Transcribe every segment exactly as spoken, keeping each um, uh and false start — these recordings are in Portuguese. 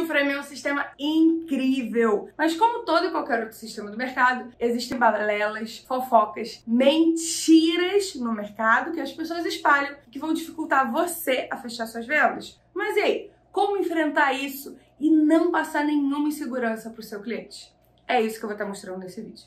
steel frame é um sistema incrível, mas como todo e qualquer outro sistema do mercado, existem balelas, fofocas, mentiras no mercado que as pessoas espalham que vão dificultar você a fechar suas vendas. Mas e aí, como enfrentar isso e não passar nenhuma insegurança para o seu cliente? É isso que eu vou estar mostrando nesse vídeo.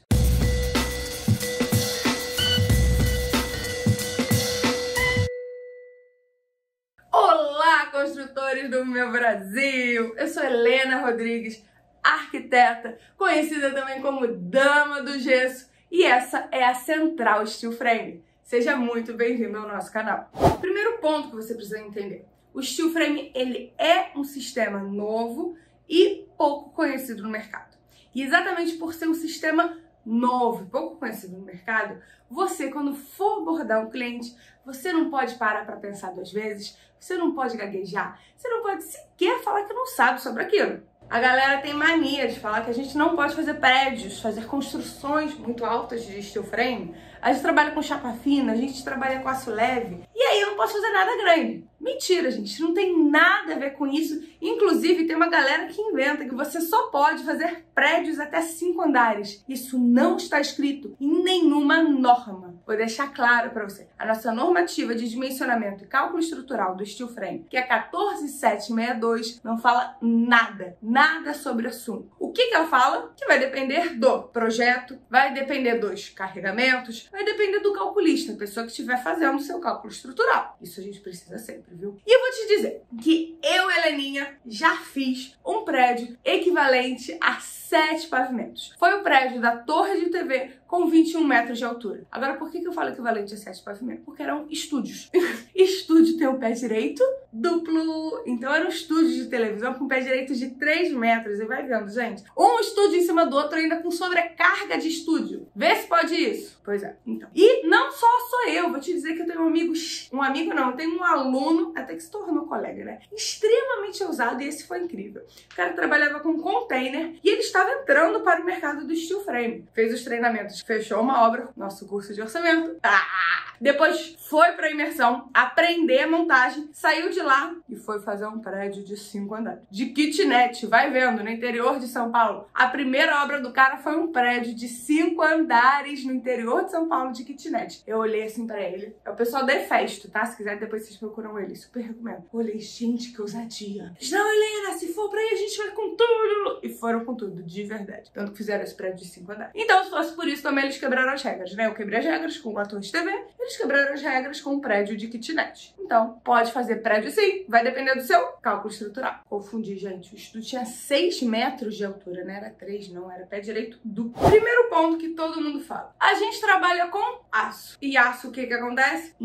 Olá, construtores do meu Brasil! Eu sou Helena Rodrigues, arquiteta, conhecida também como Dama do Gesso, e essa é a Central Steel Frame. Seja muito bem-vindo ao nosso canal. Primeiro ponto que você precisa entender: o steel frame ele é um sistema novo e pouco conhecido no mercado. E exatamente por ser um sistema novo e pouco conhecido no mercado, você, quando for abordar um cliente, você não pode parar para pensar duas vezes, você não pode gaguejar, você não pode sequer falar que não sabe sobre aquilo. A galera tem mania de falar que a gente não pode fazer prédios, fazer construções muito altas de steel frame. A gente trabalha com chapa fina, a gente trabalha com aço leve. E aí eu não posso fazer nada grande. Mentira, gente. Não tem nada a ver com isso. Inclusive, tem uma galera que inventa que você só pode fazer prédios até cinco andares. Isso não está escrito em nenhuma norma. Vou deixar claro para você. A nossa normativa de dimensionamento e cálculo estrutural do steel frame, que é quatorze mil setecentos e sessenta e dois, não fala nada. Nada sobre o assunto. O que que ela fala? Que vai depender do projeto, vai depender dos carregamentos, vai depender do calculista, a pessoa que estiver fazendo o seu cálculo estrutural. Isso a gente precisa sempre, viu? E eu vou te dizer que eu, Heleninha, já fiz um prédio equivalente a sete pavimentos. Foi o prédio da Torre de T V com vinte e um metros de altura. Agora, por que que eu falo equivalente a sete pavimentos? Porque eram estúdios. Estúdio tem o pé direito duplo. Então era um estúdio de televisão com pé direito de três metros. E vai vendo, gente. Um estúdio em cima do outro, ainda com sobrecarga de estúdio. Vê se pode isso. Pois é. Então. E não só sou eu. Vou te dizer que eu tenho um amigo... Um amigo não. Eu tenho um aluno, até que se tornou colega, né? Extremamente ousado, e esse foi incrível. O cara trabalhava com container e ele estava entrando para o mercado do steel frame. Fez os treinamentos, fechou uma obra, nosso curso de orçamento. Ah! Depois foi para a imersão, aprender a montagem, saiu de lá e foi fazer um prédio de cinco andares. De kitnet, vai vendo, no interior de São Paulo. A primeira obra do cara foi um prédio de cinco andares no interior de São Paulo de kitnet. Eu olhei assim pra ele. É o pessoal da Efesto, tá? Se quiser, depois vocês procuram ele. Super recomendo. Eu olhei, gente, que ousadia. Não, Helena, se for pra aí, a gente vai com tudo. E foram com tudo, de verdade. Tanto que fizeram esse prédio de cinco andares. Então, se fosse por isso, também eles quebraram as regras, né? Eu quebrei as regras com a Torre de T V. Eles quebraram as regras com um prédio de kitnet. Então, pode fazer prédio sim, vai depender do seu cálculo estrutural. Confundi, gente. O estúdio tinha seis metros de altura, né? Era três, não. Era pé direito duplo. Primeiro ponto que todo mundo fala. A gente trabalha com aço. E aço, o que que acontece?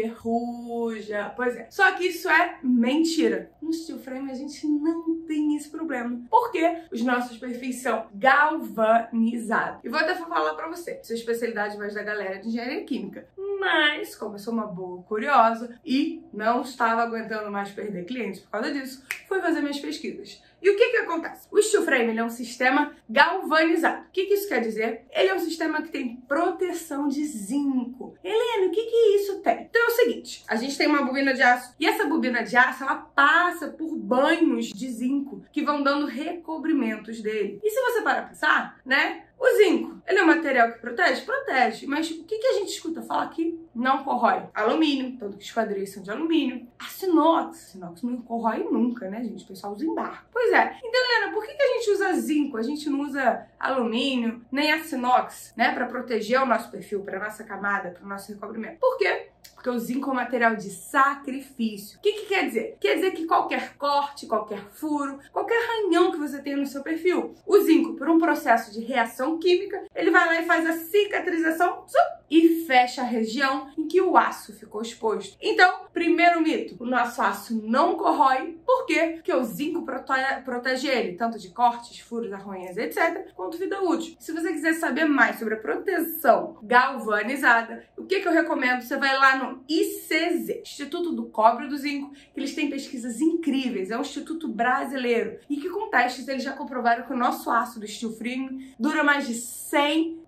Enferruja. Pois é. Só que isso é mentira. No steel frame, a gente não tem esse problema. Porque os nossos perfis são galvanizados. E vou até falar pra você. Sua especialidade mais da galera de engenharia química. Mas, como eu sou uma boa curiosa e não estava aguentando mais perder clientes por causa disso, fui fazer minhas pesquisas. E o que que acontece? O steel frame ele é um sistema galvanizado. O que que isso quer dizer? Ele é um sistema que tem proteção de zinco. Helena, o que que isso tem? Então é o seguinte, a gente tem uma bobina de aço e essa bobina de aço, ela passa por banhos de zinco que vão dando recobrimentos dele. E se você parar pra pensar, né? O zinco, ele é um material que protege? Protege. Mas o que que a gente escuta falar aqui? Não corrói. Alumínio, tanto que os quadris são de alumínio. Aço inox. Aço inox não corrói nunca, né, gente? O pessoal usa em barco. Pois é. Então, Helena, por que que a gente usa zinco? A gente não usa alumínio, nem aço inox, né? Pra proteger o nosso perfil, pra nossa camada, pro nosso recobrimento. Por quê? Porque o zinco é um material de sacrifício. O que que quer dizer? Quer dizer que qualquer corte, qualquer furo, qualquer arranhão que você tenha no seu perfil, o zinco, por um processo de reação química, ele vai lá e faz a cicatrização e fecha a região em que o aço ficou exposto. Então, primeiro mito, o nosso aço não corrói. Por quê? Porque o zinco prote protege ele, tanto de cortes, furos, arranhões, etcétera, quanto vida útil. Se você quiser saber mais sobre a proteção galvanizada, o que que eu recomendo? Você vai lá no I C Z, Instituto do Cobre e do Zinco, que eles têm pesquisas incríveis, é um instituto brasileiro, e que com testes eles já comprovaram que o nosso aço do steel frame dura mais de cem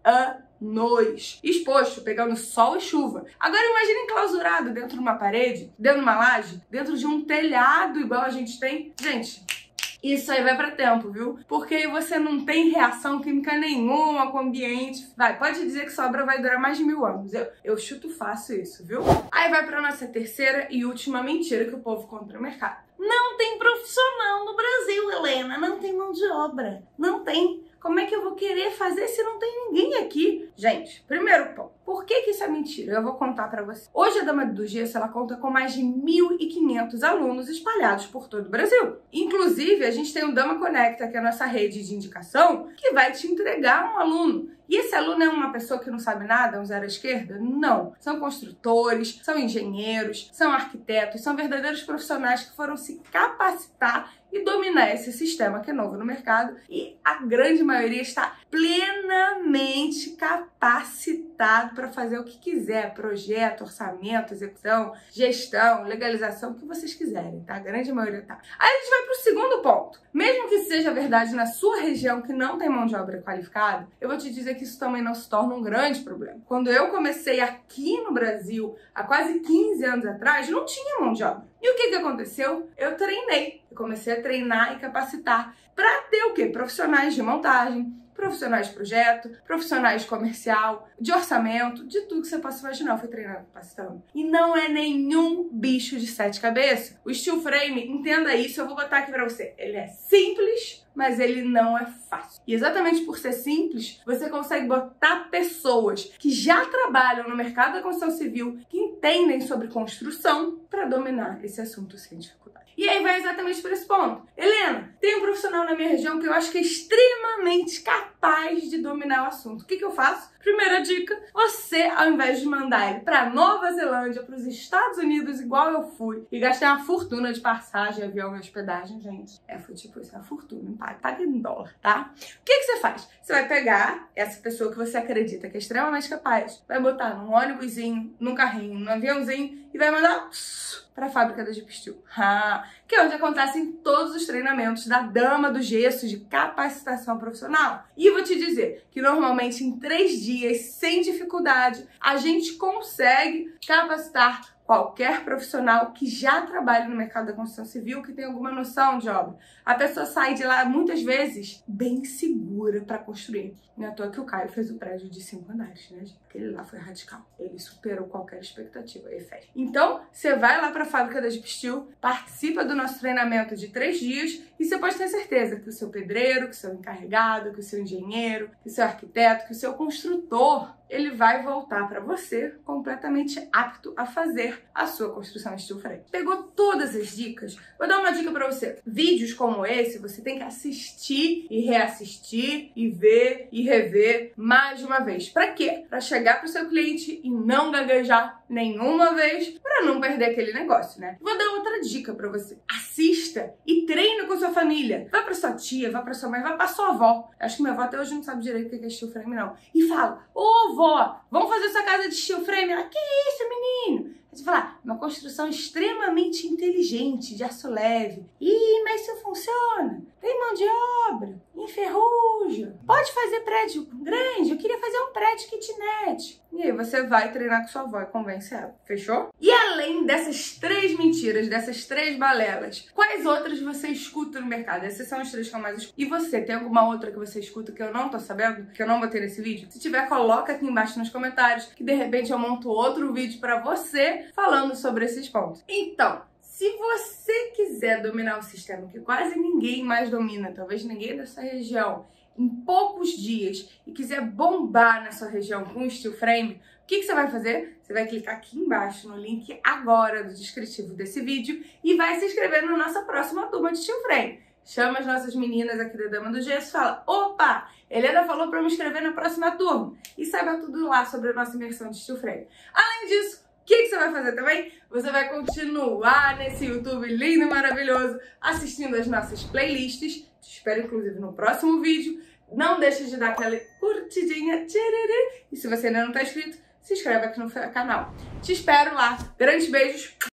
anos exposto, pegando sol e chuva. Agora imagina enclausurado dentro de uma parede, dentro de uma laje, dentro de um telhado igual a gente tem. Gente, Isso aí vai pra tempo, viu? Porque aí você não tem reação química nenhuma com o ambiente. Vai, pode dizer que sobra vai durar mais de mil anos. Eu, eu chuto fácil isso, viu? Aí vai pra nossa terceira e última mentira que o povo conta no mercado. Não tem profissional no Brasil, Helena. Não tem mão de obra. Não tem. Como é que eu vou querer fazer se não tem ninguém aqui? Gente, primeiro ponto. Por que que isso é mentira? Eu vou contar pra você. Hoje a Dama do Gesso, ela conta com mais de mil e quinhentos alunos espalhados por todo o Brasil. Inclusive, a gente tem o Dama Conecta, que é a nossa rede de indicação, que vai te entregar um aluno. E esse aluno é uma pessoa que não sabe nada, um zero à esquerda? Não. São construtores, são engenheiros, são arquitetos, são verdadeiros profissionais que foram se capacitar e dominar esse sistema que é novo no mercado. E a grande maioria está plenamente capacitado para fazer o que quiser. Projeto, orçamento, execução, gestão, legalização, o que vocês quiserem, tá? A grande maioria tá. Aí a gente vai para o segundo ponto. Mesmo que seja verdade na sua região que não tem mão de obra qualificada, eu vou te dizer que isso também não se torna um grande problema. Quando eu comecei aqui no Brasil, há quase quinze anos atrás, não tinha mão de obra. E o que que aconteceu? Eu treinei. Eu comecei a treinar e capacitar para ter o quê? Profissionais de montagem, profissionais de projeto, profissionais de comercial, de orçamento, de tudo que você possa imaginar. Eu fui treinando, capacitando. E não é nenhum bicho de sete cabeças. O steel frame, entenda isso, eu vou botar aqui pra você. Ele é simples, mas ele não é fácil. E exatamente por ser simples, você consegue botar pessoas que já trabalham no mercado da construção civil, que entendem sobre construção, para dominar esse assunto sem dificuldade. E aí vai exatamente por esse ponto. Helena, tem um profissional na minha região que eu acho que é extremamente capaz de dominar o assunto. O que que eu faço? Primeira dica, você, ao invés de mandar ele para Nova Zelândia, para os Estados Unidos, igual eu fui, e gastei uma fortuna de passagem, avião e hospedagem, gente. É, foi tipo isso, uma fortuna, paga, paga em dólar, tá? O que que você faz? Você vai pegar essa pessoa que você acredita que é extremamente capaz, vai botar num ônibusinho, num carrinho, num aviãozinho e vai mandar para a fábrica da Jeep Steel, ah, que é onde acontecem todos os treinamentos da Dama do Gesso de capacitação profissional. E vou te dizer que normalmente em três dias, sem dificuldade, a gente consegue capacitar qualquer profissional que já trabalha no mercado da construção civil, que tem alguma noção de obra. A pessoa sai de lá, muitas vezes, bem segura para construir. Não é à toa que o Caio fez o prédio de cinco andares, né, gente? Porque ele lá foi radical. Ele superou qualquer expectativa. Ele fez. Então, você vai lá para a fábrica da Jeep Steel, participa do nosso treinamento de três dias e você pode ter certeza que o seu pedreiro, que o seu encarregado, que o seu engenheiro, que o seu arquiteto, que o seu construtor, ele vai voltar para você completamente apto a fazer a sua construção steel frame. Pegou todas as dicas? Vou dar uma dica para você. Vídeos como esse, você tem que assistir e reassistir e ver e rever mais de uma vez. Para quê? Para chegar para o seu cliente e não gaguejar nenhuma vez, para não perder aquele negócio, né? Vou dar outra dica para você. Assista e treine com sua família. Vai para sua tia, vai para sua mãe, vai para sua avó. Acho que minha avó até hoje não sabe direito o que é steel frame, não. E fala: ô vó, vamos fazer sua casa de steel frame? Ela: que isso, menino? Você fala: uma construção extremamente inteligente, de aço leve. Ih, mas isso funciona. Tem mão de obra, enferruja. Pode fazer prédio grande, eu queria fazer um prédio kitnet. E aí você vai treinar com sua avó e convence ela. Fechou? E além dessas três mentiras, dessas três balelas, quais outras você escuta no mercado? Essas são as três que eu mais escuto. E você, tem alguma outra que você escuta que eu não tô sabendo? Que eu não botei nesse vídeo? Se tiver, coloca aqui embaixo nos comentários, que de repente eu monto outro vídeo pra você falando sobre esses pontos. Então, se você quiser dominar o sistema que quase ninguém mais domina, talvez ninguém dessa região, em poucos dias, e quiser bombar na sua região com steel frame, o que que você vai fazer? Você vai clicar aqui embaixo no link agora do descritivo desse vídeo e vai se inscrever na nossa próxima turma de steel frame. Chama as nossas meninas aqui da Dama do Gesso e fala: opa, Helena falou para eu me inscrever na próxima turma. E saiba tudo lá sobre a nossa imersão de steel frame. Além disso, o que que você vai fazer também? Você vai continuar nesse YouTube lindo e maravilhoso, assistindo as nossas playlists. Te espero, inclusive, no próximo vídeo. Não deixe de dar aquela curtidinha. E se você ainda não está inscrito, se inscreve aqui no canal. Te espero lá. Grandes beijos.